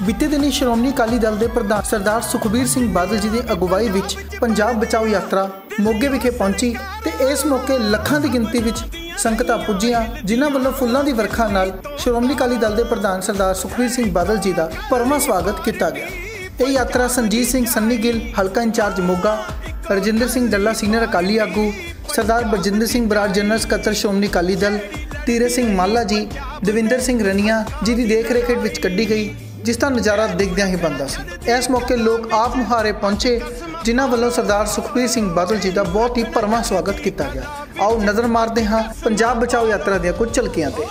बीते दिनी श्रोमणी अकाली दल के प्रधान सरदार सुखबीर सिंह बादल जी की अगुवाई विच पंजाब बचाओ यात्रा मोगे विखे पहुंची ते इस मौके लखां की गिनती विच संगतां पुज्जियां जिन्हां वल्लों फुल्लां दी वर्खा नाल श्रोमणी अकाली दल के प्रधान सरदार सुखबीर सिंह बादल जी का भरवां स्वागत किया गया। यह यात्रा संजीत सिंह सन्नी गिल हलका इंचार्ज मोगा, रजिंदर सिंह डल्ला सीनियर अकाली आगू, सरदार बलजिंदर सिंह बराड़ जनरल सकत्तर श्रोमणी अकाली दल, तीरथ सिंह माला जी, दविंदर सिंह रनिया जी की देख रेख विच कड्ढी गई, जिसका नज़ारा देखद्या ही बनता सी। इस मौके लोग आप मुहारे पहुंचे जिन्हां वल्लों सरदार सुखबीर सिंह बादल जी का बहुत ही भरवां स्वागत किया गया। आओ नज़र मारते हाँ पंजाब बचाओ यात्रा दी कुछ झलकियां ते।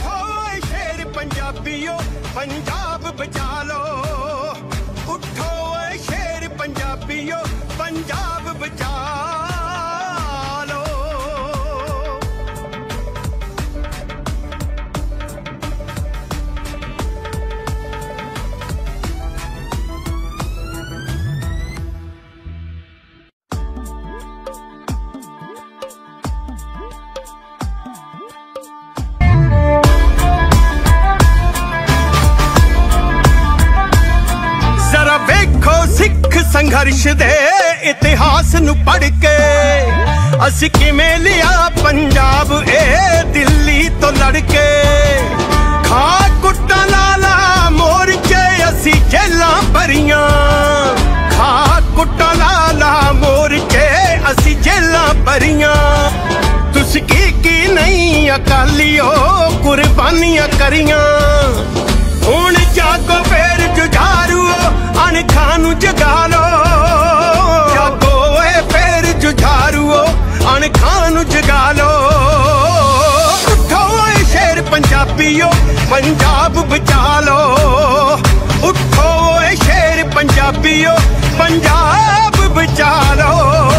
संघर्ष दे इतिहास नू पढ़ के असी किवें लिया पंजाब ए दिल्ली तो लड़के, खा कुट्टा लाला मोर्चे असी जेलां भरियां, खा कुट्टा लाला मोर्चे असी जेलां भरियां। तुसी की नहीं अकालियो कुर्बानियां करियां, हुण जागो फेर जुझारू अणखां नू जगा लो, जागो ए फेर जुझारू अणखां नू जगा लो। उठो ए शेर पंजाबियो पंजाब बचा लो, उठो ए शेर पंजाबियो पंजाब बचा लो।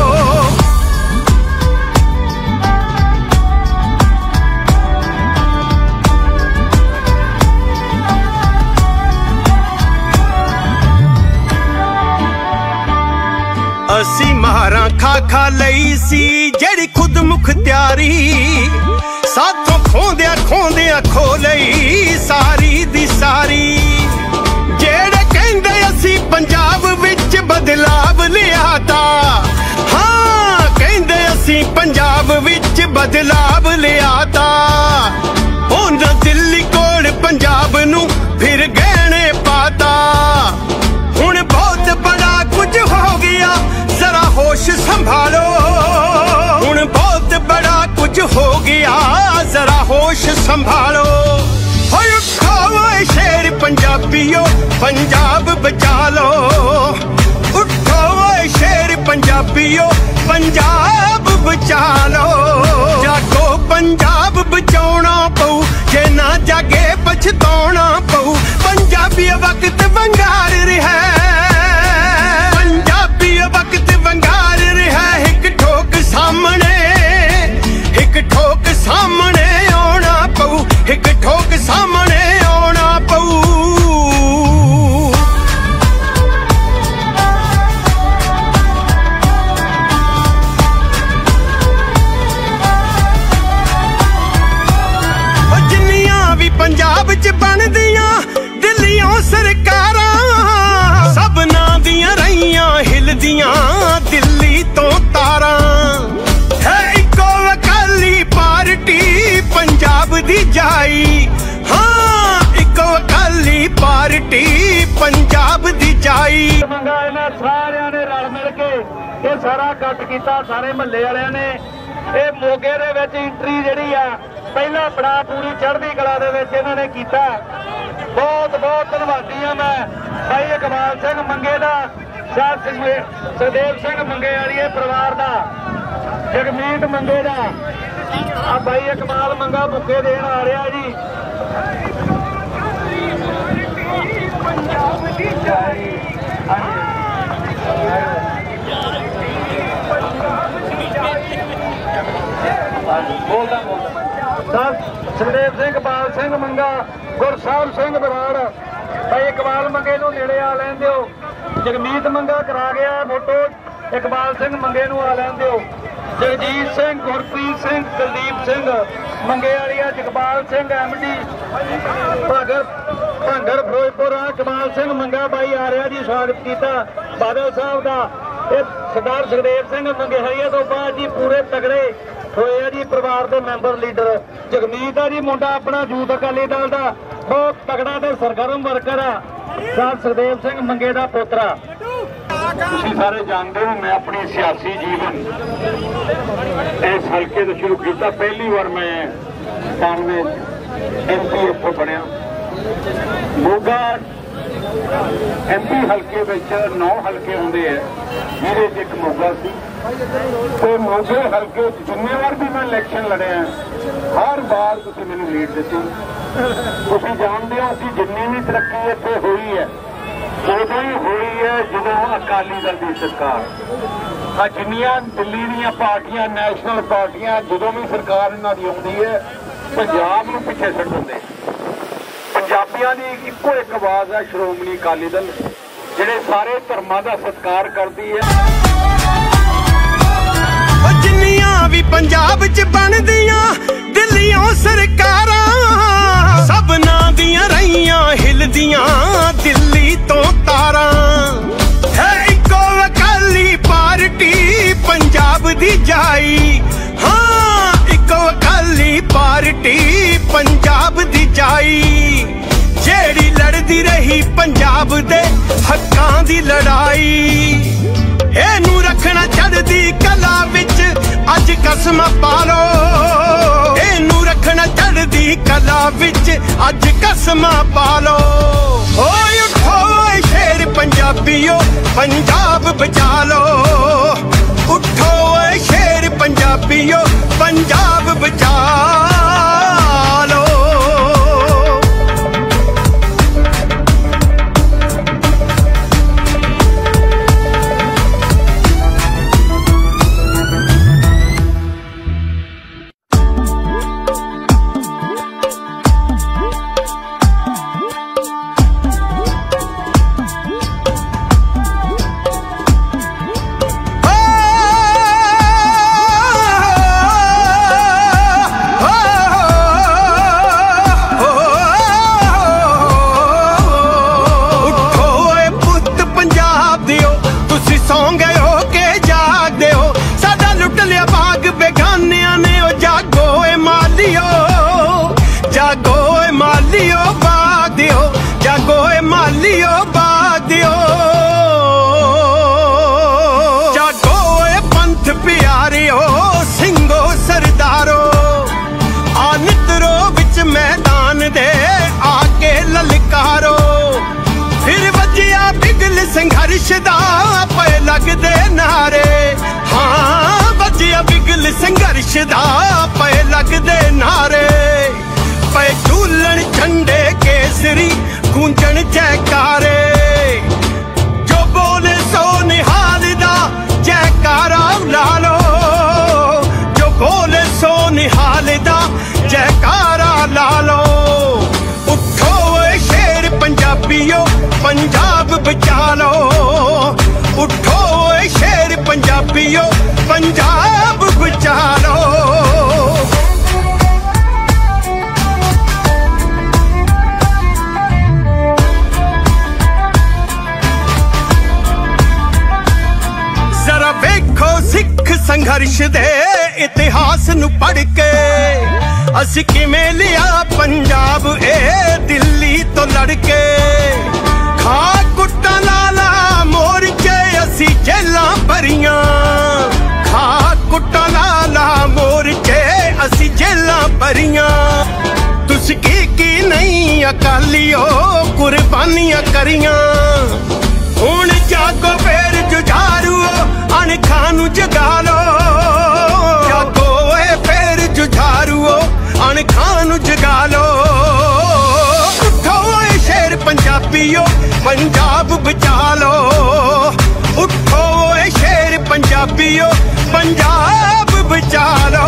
असी मारा खा खा लई सी जेड़ी खुद मुख्तियारी, साथों खोंदिया खोंदिया खो लई सारी दी सारी। जेड़े कहंदे असी पंजाब विच बदलाव लियाता, हाँ कहंदे असी पंजाब विच बदलाव लियाता। हुण दिल्ली कोल पंजाब नू फिर गहने पाता, हुण बहुत बड़ा कुछ हो गया जरा होश संभालो, हुण बहुत बड़ा कुछ हो गया जरा होश संभालो। होय उठो ए शेर पंजाबियो पंजाब बचा लो, उठो ए शेर पंजाबियो पंजाब बचा लो। जागो पंजाब बचाउणा पऊ, जे ना जागे पछताउणा पऊ। पंजाबी वक्त वंगार रहा, पंजाबी वक्त वंगार रहा। एक ठोक सामने, एक ठोक सामने आना पऊ, एक ठोक सामने आना पऊ। जिन्नियां भी पंजाब च बनदियां दिल्लियों सरकारां, सबना दियां रहियां हिलदियां दिल्ली तो तारां। है इको अकाली पार्टी पंजाब दी जाई, हाँ इको अकाली पार्टी पंजाब दी जाई। मंगा इन्हां सारियां ने रल मिल के ये सारा कट कीता, सारे महल्ले वालियां ने। ये मोगे दे विच एंट्री जिहड़ी आ पहला बड़ा पूरी चढ़दी कला दे विच इन्हां ने कीता। बहुत बहुत धन्नवादी हाँ मैं भाई इकबाल सिंह मंगे का, सुखदेव सिंह मंगे वाली परिवार का, जगमीत मंगे का। आ भाई इकबाल मंगा बुके देन आ रहा जी। सुखदेव सिंह बाल सिंह मंगा, गुरसाहिब सिंह बराड़, भाई इकबाल मंगे नूं नेड़े आ लैन दिओ। जगमीत मंगा करा गया फोटो, इकबाल सिंह मंगे नूं आ लैन दिओ। जगजीत सिंह, गुरप्रीत सिंह, कुलदीप सिंह मंगे वाली, जगपाल सिंह MD भगत भांगर फिरोजपुर कमाल सिंह मंगा बाई आ रहा जी, स्वागत किया बादल साहब का। सरदार सुखदेव सिंह मंगेहरिया तो बाद जी पूरे तगड़े होए जी परिवार के मैंबर लीडर जगमीत है जी, मुंडा अपना यूथ अकाली दल का बहुत तगड़ा ते सरगर्म वर्कर आ, सरदार सुखदेव सिंह मंगे का पोतरा। तुसीं सारे जानते हो मैं अपनी सियासी जीवन इस हल्के तो शुरू किया। पहली बार मैं 92 MP इत्थों बनया। मोगा MP हल्के विच 9 हल्के होंदे है, जिहदे च एक मोगा सी। तो मोगे हल्के जिन्ने बार भी मैं इलैक्शन लड़िया हर बार तुसीं मैनूं लीड दित्ती। तुसीं जानदे हो कि जिन्नी भी तरक्की इत्थे होई है उदों ही हुई है जो अकाली दल की सरकार। जिन्नियां दिल्ली दीयां पार्टियां नैशनल पार्टियां जो भी सरकार इन्हां दी आउंदी है पंजाब नूं पिछे छड्ड दिंदे। पंजाबियां दी इक्को एक आवाज़ है श्रोमणी अकाली दल, जिहड़े सारे धर्मां दा सत्कार करदी है। जिन्नियां भी पंजाब च बनदियां दिल्लियों सरकारां सबनां दियां रहियां हिलदियां दिल्ली तो तारां। है इक्को अकाली पार्टी पंजाब दी जाई, हाँ इक्को अकाली पार्टी पंजाब दी जाई, जेड़ी लड़दी रही पंजाब दे हक्कां दी लड़ाई। एनू रखना चढ़दी कला विच अज कसम पालो, एनू रखना चढ़दी कला विच अज कसम पालो। ओए उठो शेर पंजाबियो पंजाब बचा लो, उठो शेर पंजाबियो पंजाब बचा लो। संघर्ष दा पे लगदे नारे, हाँ बजिया बिगल संघर्ष दा पे लगदे नारे। पे झूलन झंडे केसरी गूंजन जयकारे, जो बोले सो निहाल दा जयकारा ला लो, जो बोले सो निहाल दा जयकारा ला लो। उठो शेर पंजाबियो पंजाब बचा लो, उठो शेर पंजाबियो पंजाब बचा लो। जरा वेखो सिख संघर्ष दे इतिहास नू पढ़ के असी किवें लिया पंजाब ए दिल्ली तो लड़के। खा कुट्टा लाला मोर्चे असी जेलां भरियां, खा कुट्टा लाला मोर्चे असी जेलां भरियां। तुस की नहीं अकालियो कुर्बानियां करियां, हुण जागो फेर जुझारूओ अणखां नूं जगा लो, जागो फेर जुझारूओ अणखां नूं जगा लो। उठो शेर पंजाबियो पंजाब बचा लो, उठो शेर पंजाबियो पंजाब बचा लो।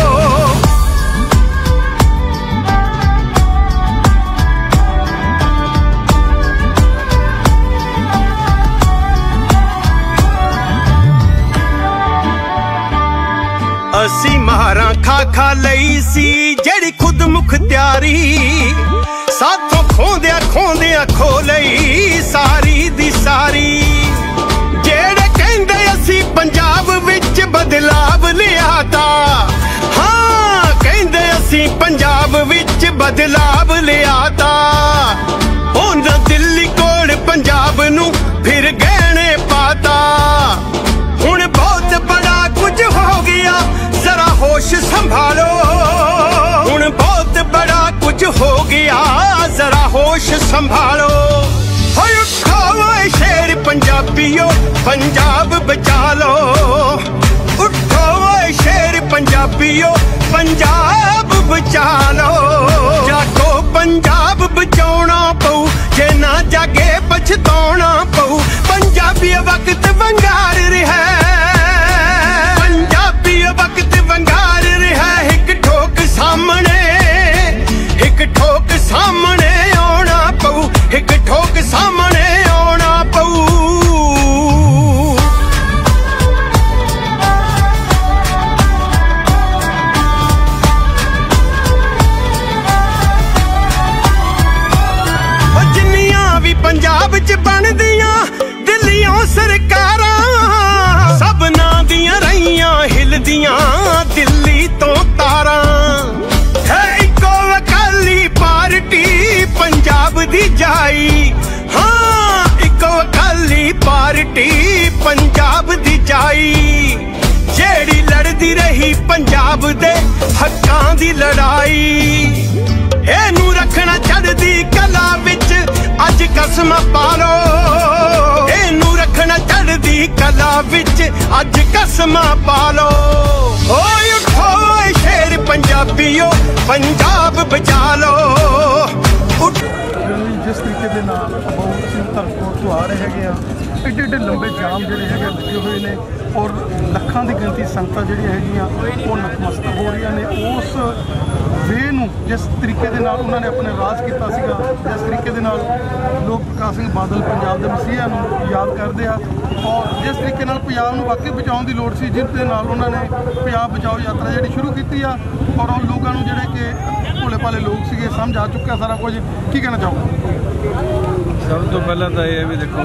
असी मारा खा लई सी जेड़ी खुद मुख्तियारी, साथों खोंदिया ਵਿਖਾਉਂਦਿਆਂ ਖੋ ਲਈ ਸਾਰੀ ਦੀ ਸਾਰੀ। ਜਿਹੜੇ ਕਹਿੰਦੇ ਅਸੀਂ ਪੰਜਾਬ ਵਿੱਚ ਬਦਲਾਵ ਲਿਆਤਾ, ਹਾਂ ਕਹਿੰਦੇ ਅਸੀਂ ਪੰਜਾਬ ਵਿੱਚ ਬਦਲਾਵ ਲਿਆਤਾ। ਉਹਨਾਂ ਦਿੱਲੀ ਕੋਲ ਪੰਜਾਬ ਨੂੰ ਫਿਰ ਗਹਿਣੇ ਪਾਤਾ। ਹੁਣ ਬਹੁਤ ਬੜਾ ਕੁਝ ਹੋ ਗਿਆ, ਜ਼ਰਾ ਹੋਸ਼ ਸੰਭਾਲੋ। ਹੁਣ ਬਹੁਤ ਬੜਾ ਕੁਝ ਹੋ ਗਿਆ, ਜ਼ਰਾ ਹੋਸ਼ ਸੰਭਾਲੋ। ਹੋਏ ਉੱਠੋ ਓਏ ਸ਼ੇਰ ਪੰਜਾਬੀਓ, ਪੰਜਾਬ ਬਚਾ ਲੋ। ਉੱਠੋ ਓਏ ਸ਼ੇਰ ਪੰਜਾਬੀਓ, ਪੰਜਾਬ ਬਚਾ ਲੋ। ਜਾਗੋ ਪੰਜਾਬ ਬਚਾਉਣਾ ਪਊ, ਜੇ ਨਾ ਜਾਗੇ ਪਛਤਾਉਣਾ ਪਊ। ਪੰਜਾਬੀ ਵਕਤ ਵੰਗਾਰ ਰਿਹਾ, ਪੰਜਾਬੀ ਵਕਤ ਵੰਗਾਰ ਰਿਹਾ। ਇੱਕ ਠੋਕ ਸਾਹਮਣੇ, ਇੱਕ ਠੋਕ ਸਾਹਮਣੇ ਆਉਣਾ ਪਊ। ਇੱਕ ਠੋਕ ਸਾਹਮਣੇ ਆਉਣਾ ਪਊ। ਜਿੰਨੀਆਂ ਵੀ ਪੰਜਾਬ 'ਚ ਬਣਦੀਆਂ ਦਿੱਲੀਓਂ ਸਰਕਾਰਾਂ, ਸਭਨਾਂ ਦੀਆਂ ਰਹੀਆਂ ਹਿਲਦੀਆਂ ਦਿੱਲੀ ਤੋਂ ਤਾਰਾਂ। ਹੈ ਇੱਕੋ ਅਕਾਲੀ ਪਾਰਟੀ ਪੰਜਾਬ ਦੀ ਜਾਈ, ਹਾਂ ਇੱਕੋ ਅਕਾਲੀ ਪਾਰਟੀ ਪੰਜਾਬ ਦੀ ਜਾਈ। ਜਿਹੜੀ ਲੜਦੀ ਰਹੀ ਪੰਜਾਬ ਦੇ ਹੱਕਾਂ ਦੀ ਲੜਾਈ। ਇਹਨੂੰ ਰੱਖਣਾ ਚੜ੍ਹਦੀ ਕਲਾ ਵਿੱਚ ਅੱਜ ਕਸਮ ਪਾ ਲੋ। ਇਹਨੂੰ ਰੱਖਣਾ ਚੜ੍ਹਦੀ ਕਲਾ ਵਿੱਚ ਅੱਜ ਕਸਮ ਪਾ ਲੋ। ਓਏ ਉੱਠੋ ਓਏ ਸ਼ੇਰ ਪੰਜਾਬੀਓ, ਪੰਜਾਬ ਬਚਾ ਲੋ। ਜਿਸ ਤਰੀਕੇ ਦੇ ਨਾਲ ਅਸੀਂ ਧਰਮਕੋਟ ਤੋਂ ਆ ਰਹੇ ਹੈਗੇ ਆ, ਐਡੇ ਐਡੇ ਲੰਬੇ ਜਾਮ ਜਿਹੜੇ ਹੈਗੇ ਲੱਗੇ ਹੋਏ ਨੇ ਔਰ ਲੱਖਾਂ ਦੀ ਗਿਣਤੀ ਸੰਗਤਾਂ ਜਿਹੜੀਆਂ ਹੈਗੀਆਂ ਉਹ ਨਤਮਸਤਕ ਹੋ ਰਹੀਆਂ ਨੇ। ਉਸ ਵੇ ਨੂੰ ਜਿਸ ਤਰੀਕੇ ਦੇ ਨਾਲ ਉਹਨਾਂ ਨੇ ਆਪਣੇ ਰਾਜ ਕੀਤਾ ਸੀਗਾ, ਜਿਸ ਤਰੀਕੇ ਦੇ ਨਾਲ ਲੋਕ ਪ੍ਰਕਾਸ਼ ਸਿੰਘ ਬਾਦਲ ਪੰਜਾਬ ਦੇ ਮਸੀਹਾ ਨੂੰ ਯਾਦ ਕਰਦੇ ਆ ਔਰ ਜਿਸ ਤਰੀਕੇ ਨਾਲ ਪੰਜਾਬ ਨੂੰ ਵਾਕਈ ਬਚਾਉਣ ਦੀ ਲੋੜ ਸੀ, ਜਿਸ ਦੇ ਨਾਲ ਉਹਨਾਂ ਨੇ ਪੰਜਾਬ ਬਚਾਓ ਯਾਤਰਾ ਜਿਹੜੀ ਸ਼ੁਰੂ ਕੀਤੀ ਆ ਔਰ ਉਹ ਲੋਕਾਂ ਨੂੰ ਜਿਹੜੇ ਕਿ ਭੋਲੇ ਭਾਲੇ ਲੋਕ ਸੀਗੇ ਸਮਝ ਆ ਚੁੱਕਿਆ ਸਾਰਾ ਕੁਝ। ਕੀ ਕਹਿਣਾ ਚਾਹੋਗੇ? ਸਭ ਤੋਂ ਪਹਿਲਾਂ ਤਾਂ ਇਹ ਹੈ ਵੀ ਦੇਖੋ,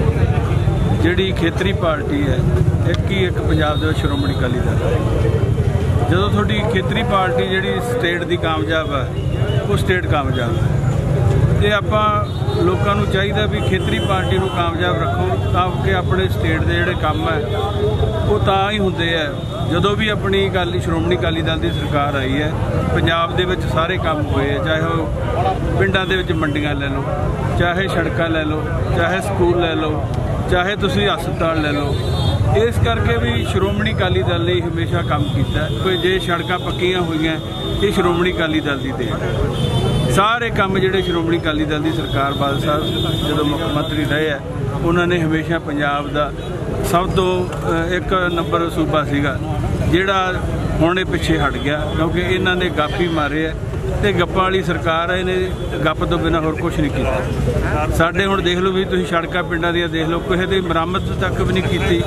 ਜਿਹੜੀ ਖੇਤਰੀ ਪਾਰਟੀ ਹੈ ਇੱਕ ਪੰਜਾਬ ਦੇ ਵਿੱਚ ਸ਼੍ਰੋਮਣੀ ਅਕਾਲੀ ਦਲ। ਜਦੋਂ ਤੁਹਾਡੀ ਖੇਤਰੀ ਪਾਰਟੀ ਜਿਹੜੀ ਸਟੇਟ ਦੀ ਕਾਮਯਾਬ ਹੈ, ਉਹ ਸਟੇਟ ਕਾਮਯਾਬ ਹੈ। ਤੇ ਆਪਾਂ ਲੋਕਾਂ ਨੂੰ ਚਾਹੀਦਾ ਵੀ ਖੇਤਰੀ ਪਾਰਟੀ ਨੂੰ ਕਾਮਯਾਬ ਰੱਖੋ ਤਾਂ ਕਿ ਆਪਣੇ ਸਟੇਟ ਦੇ ਜਿਹੜੇ ਕੰਮ ਹੈ ਉਹ ਤਾਂ ਹੀ ਹੁੰਦੇ ਆ ਜਦੋਂ ਵੀ ਆਪਣੀ ਸ਼੍ਰੋਮਣੀ ਅਕਾਲੀ ਦਲ ਦੀ ਸਰਕਾਰ ਆਈ ਹੈ। ਪੰਜਾਬ ਦੇ ਵਿੱਚ ਸਾਰੇ ਕੰਮ ਹੋਏ, ਚਾਹੇ ਉਹ ਪਿੰਡਾਂ ਦੇ ਵਿੱਚ ਮੰਡੀਆਂ ਲੈ ਲਓ, ਚਾਹੇ ਸੜਕਾਂ ਲੈ ਲਓ, ਚਾਹੇ ਸਕੂਲ ਲੈ ਲਓ, ਚਾਹੇ ਤੁਸੀਂ ਹਸਪਤਾਲ ਲੈ ਲਓ। ਇਸ ਕਰਕੇ ਵੀ ਸ਼੍ਰੋਮਣੀ ਅਕਾਲੀ ਦਲ ਨੇ ਹਮੇਸ਼ਾ ਕੰਮ ਕੀਤਾ। ਕੋਈ ਜੇ ਸੜਕਾਂ ਪੱਕੀਆਂ ਹੋਈਆਂ, ਇਹ ਸ਼੍ਰੋਮਣੀ ਅਕਾਲੀ ਦਲ ਦੀ ਦੇਣ। ਸਾਰੇ ਕੰਮ ਜਿਹੜੇ ਸ਼੍ਰੋਮਣੀ ਅਕਾਲੀ ਦਲ ਦੀ ਸਰਕਾਰ ਬਾਦਲ ਸਾਹਿਬ ਜਦੋਂ ਮੁੱਖ ਮੰਤਰੀ ਰਹੇ ਆ, ਉਹਨਾਂ ਨੇ ਹਮੇਸ਼ਾ ਪੰਜਾਬ ਦਾ ਸਭ ਤੋਂ ਇੱਕ ਨੰਬਰ ਸੂਬਾ ਸੀਗਾ ਜਿਹੜਾ ਹੁਣ ਇਹ ਪਿੱਛੇ ਹਟ ਗਿਆ, ਕਿਉਂਕਿ ਇਹਨਾਂ ਨੇ ਗੱਪ ਹੀ ਮਾਰੇ ਆ ਤੇ ਗੱਪਾਂ ਵਾਲੀ ਸਰਕਾਰ ਹੈ। ਇਹਨੇ ਗੱਪ ਤੋਂ ਬਿਨਾਂ ਹੋਰ ਕੁਝ ਨਹੀਂ ਕੀਤਾ। ਸਾਡੇ ਹੁਣ ਦੇਖ ਲਓ ਵੀ ਤੁਸੀਂ ਸੜਕਾਂ ਪਿੰਡਾਂ ਦੀਆਂ ਦੇਖ ਲਓ, ਕਿਸੇ ਦੀ ਮੁਰੰਮਤ ਤੱਕ ਵੀ ਨਹੀਂ ਕੀਤੀ।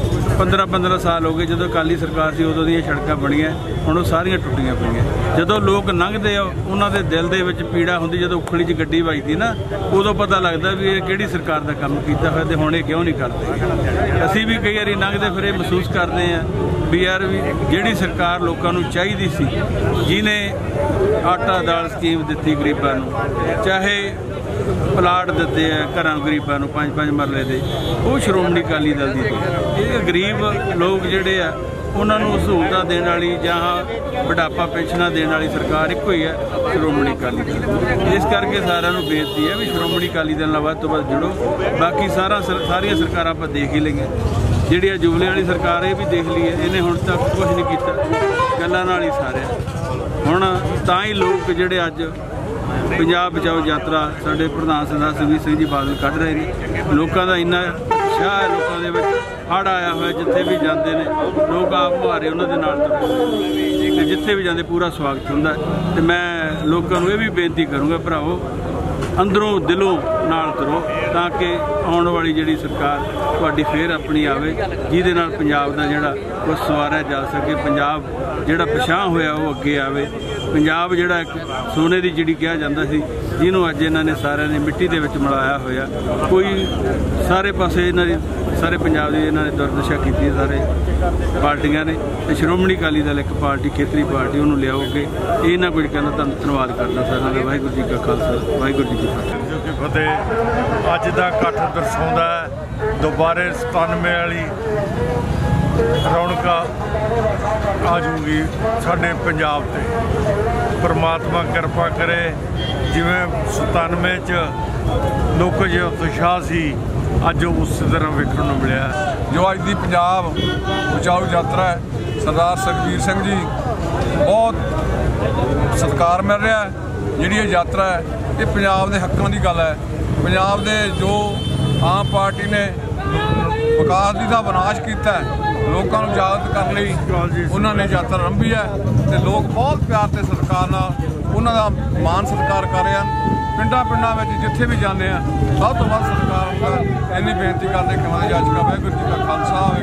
15-15 ਸਾਲ ਹੋ ਗਏ ਜਦੋਂ ਅਕਾਲੀ ਸਰਕਾਰ ਸੀ, ਉਦੋਂ ਦੀਆਂ ਸੜਕਾਂ ਬਣੀਆਂ, ਹੁਣ ਉਹ ਸਾਰੀਆਂ ਟੁੱਟੀਆਂ ਪਈਆਂ। ਜਦੋਂ ਲੋਕ ਲੰਘਦੇ ਆ ਉਹਨਾਂ ਦੇ ਦਿਲ ਦੇ ਵਿੱਚ ਪੀੜਾ ਹੁੰਦੀ, ਜਦੋਂ ਉਖਲੀ 'ਚ ਗੱਡੀ ਵੱਜਦੀ ਨਾ, ਉਦੋਂ ਪਤਾ ਲੱਗਦਾ ਵੀ ਇਹ ਕਿਹੜੀ ਸਰਕਾਰ ਦਾ ਕੰਮ ਕੀਤਾ ਹੋਇਆ ਤੇ ਹੁਣ ਇਹ ਕਿਉਂ ਨਹੀਂ ਕਰਦੇ। ਅਸੀਂ ਵੀ ਕਈ ਵਾਰੀ ਲੰਘਦੇ ਫਿਰ ਇਹ ਮਹਿਸੂਸ ਕਰਦੇ ਆ ਵੀ ਯਾਰ ਵੀ ਜਿਹੜੀ ਸਰਕਾਰ ਲੋਕਾਂ ਨੂੰ ਚਾਹੀਦੀ ਸੀ, ਜਿਹਨੇ ਆਟਾ ਦਾਲ ਸਕੀਮ ਦਿੱਤੀ ਗਰੀਬਾਂ ਨੂੰ, ਚਾਹੇ ਪਲਾਟ ਦਿੱਤੇ ਆ ਘਰਾਂ ਗਰੀਬਾਂ ਨੂੰ 5-5 ਮਰਲੇ ਦੇ, ਉਹ ਸ਼੍ਰੋਮਣੀ ਅਕਾਲੀ ਦਲ ਦੀ। ਇਹ ਗਰੀਬ ਲੋਕ ਜਿਹੜੇ ਆ ਉਹਨਾਂ ਨੂੰ ਸਹੂਲਤਾਂ ਦੇਣ ਵਾਲੀ ਜਾਂ ਬੁਢਾਪਾ ਪੈਨਸ਼ਨਾਂ ਦੇਣ ਵਾਲੀ ਸਰਕਾਰ ਇੱਕੋ ਹੀ ਹੈ, ਸ਼੍ਰੋਮਣੀ ਅਕਾਲੀ ਦਲ। ਇਸ ਕਰਕੇ ਸਾਰਿਆਂ ਨੂੰ ਬੇਨਤੀ ਹੈ ਵੀ ਸ਼੍ਰੋਮਣੀ ਅਕਾਲੀ ਦਲ ਨਾਲ ਵੱਧ ਤੋਂ ਵੱਧ ਜੁੜੋ। ਬਾਕੀ ਸਾਰੀਆਂ ਸਰਕਾਰਾਂ ਆਪਾਂ ਦੇਖ ਹੀ ਲਈਆਂ। ਜਿਹੜੀ ਜੁਬਲੇ ਵਾਲੀ ਸਰਕਾਰ ਇਹ ਵੀ ਦੇਖ ਲਈ ਹੈ, ਇਹਨੇ ਹੁਣ ਤੱਕ ਕੁਝ ਨਹੀਂ ਕੀਤਾ, ਗੱਲਾਂ ਨਾਲ ਹੀ ਸਾਰਿਆ। ਹੁਣ ਤਾਂ ਹੀ ਲੋਕ ਜਿਹੜੇ ਅੱਜ ਪੰਜਾਬ ਬਚਾਓ ਯਾਤਰਾ ਸਾਡੇ ਪ੍ਰਧਾਨ ਸਰਦਾਰ ਸੁਖਬੀਰ ਸਿੰਘ ਜੀ ਬਾਦਲ ਕੱਢ ਰਹੇ ਨੇ। ਲੋਕਾਂ ਦਾ ਇੰਨਾ ਉਤਸ਼ਾਹ ਹੈ, ਲੋਕਾਂ ਦੇ ਵਿੱਚ ਹੜ੍ਹ ਆਇਆ ਹੋਇਆ, ਜਿੱਥੇ ਵੀ ਜਾਂਦੇ ਨੇ ਲੋਕ ਆਪ ਮੁਹਾਰੇ ਉਹਨਾਂ ਦੇ ਨਾਲ ਤੁਰੇ ਤੇ ਜਿੱਥੇ ਵੀ ਜਾਂਦੇ ਪੂਰਾ ਸਵਾਗਤ ਹੁੰਦਾ। ਤੇ ਮੈਂ ਲੋਕਾਂ ਨੂੰ ਇਹ ਵੀ ਬੇਨਤੀ ਕਰੂੰਗਾ, ਭਰਾਵੋ ਅੰਦਰੋਂ ਦਿਲੋਂ ਨਾਲ ਤੁਰੋ। ਤਾਂ कि आने वाली जी सरकार तुहाडी फिर अपनी आवे, जिहदे नाल पंजाब दा जिहड़ा कुछ सवारिया जा सके, पंजाब जिहड़ा पिछां होया वो अगे आवे। पंजाब जिहड़ा एक सोने की चिड़ी कहा जाता सी, जिन्हों अज इन्हां ने सारिਆਂ ने मिट्टी दे विच मिलाया होया, कोई सारे पासे इन्हां दी सारे पंजाब की इन्होंने दुर्दशा की सारे पार्टियां ने। तो श्रोमणी अकाली दल एक पार्टी खेतरी पार्टी उन्होंने लियाओगे, ये ना कुछ कहना। धन्यवाद करना सारा का। वाहिगुरू जी का खालसा, वाहिगुरू जी की फतेह। अज का इकट्ठ दर्शाता है दोबारे 97 वाली रौनक आ जूगी साडे पंजाब ते। परमात्मा कृपा करे जिवें 97 च लोक जो उत्साह सी अज उस तरह वेखण नूं मिलिया। जो अज की पंजाब बचाओ यात्रा है, सरदार सुखबीर सिंह जी बहुत सत्कार मिल रहा है। जिहड़ी ये यात्रा है ये पंजाब के हकों की गल है। पंजाब के जो आम पार्टी ने विकास का विनाश किया है, लोगों को जागृत करने लई उन्होंने यात्रा आरंभी है, तो लोग बहुत प्यार से सरकार उन्होंने मान सत्कार कर रहे हैं। पिंडा पिंडा में जिथे भी जाने सब तो वध सरकार इन्नी बेनती करते कि याचिका वाहिगुरू जी का खालसा